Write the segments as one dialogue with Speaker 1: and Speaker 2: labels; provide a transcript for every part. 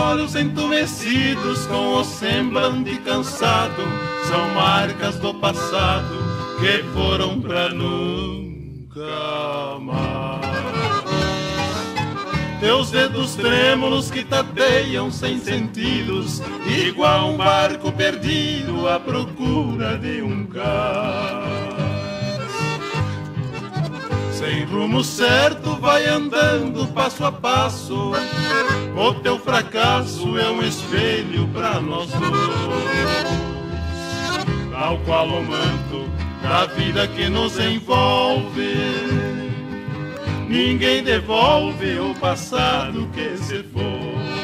Speaker 1: olhos entumecidos com o semblante cansado são marcas do passado que foram pra nunca mais. Teus dedos trêmulos que tateiam sem sentidos, igual um barco perdido à procura de um cais. Sem rumo certo vai andando passo a passo, o teu fracasso é um espelho pra nós dois. Tal qual o manto da vida que nos envolve, ninguém devolve o passado que se foi.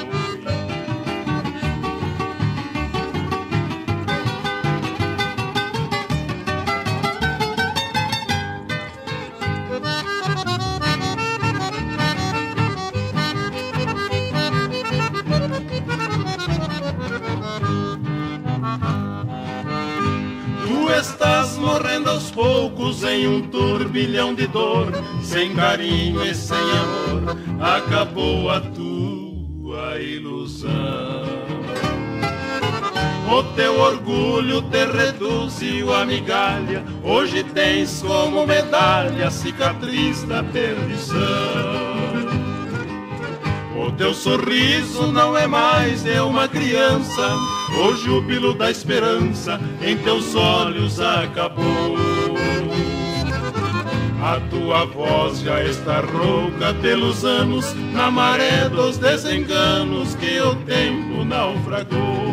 Speaker 1: Estás morrendo aos poucos em um turbilhão de dor, sem carinho e sem amor, acabou a tua ilusão. O teu orgulho te reduziu a migalha, hoje tens como medalha a cicatriz da perdição. O teu sorriso não é mais de uma criança, o júbilo da esperança em teus olhos acabou. A tua voz já está rouca pelos anos, na maré dos desenganos que o tempo naufragou.